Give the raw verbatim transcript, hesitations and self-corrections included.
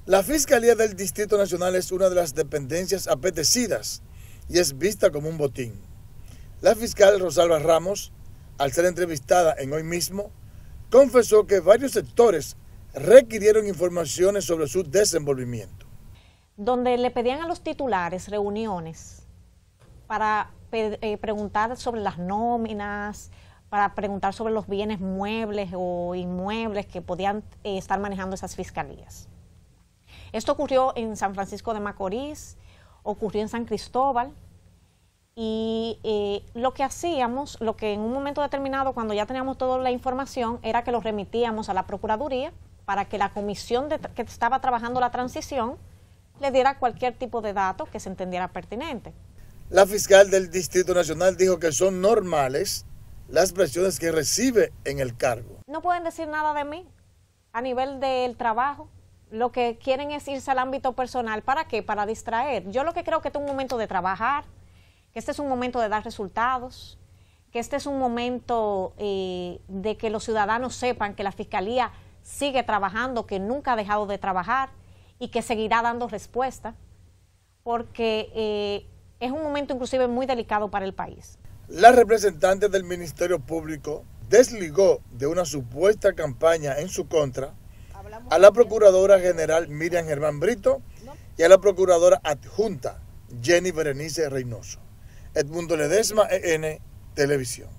La Fiscalía del Distrito Nacional es una de las dependencias apetecidas y es vista como un botín. La fiscal Rosalba Ramos, al ser entrevistada en Hoy Mismo, confesó que varios sectores requirieron informaciones sobre su desenvolvimiento. Donde le pedían a los titulares reuniones para eh, preguntar sobre las nóminas, para preguntar sobre los bienes muebles o inmuebles que podían eh, estar manejando esas fiscalías. Esto ocurrió en San Francisco de Macorís, ocurrió en San Cristóbal, y eh, lo que hacíamos, lo que en un momento determinado, cuando ya teníamos toda la información, era que lo remitíamos a la Procuraduría para que la comisión de, que estaba trabajando la transición le diera cualquier tipo de dato que se entendiera pertinente. La fiscal del Distrito Nacional dijo que son normales las presiones que recibe en el cargo. No pueden decir nada de mí a nivel del trabajo. Lo que quieren es irse al ámbito personal. ¿Para qué? Para distraer. Yo lo que creo que este es un momento de trabajar, que este es un momento de dar resultados, que este es un momento eh, de que los ciudadanos sepan que la Fiscalía sigue trabajando, que nunca ha dejado de trabajar y que seguirá dando respuesta, porque eh, es un momento inclusive muy delicado para el país. La representante del Ministerio Público desligó de una supuesta campaña en su contra a la Procuradora General Miriam Germán Brito y a la Procuradora Adjunta Jenny Berenice Reynoso. Edmundo Ledesma, E N Televisión.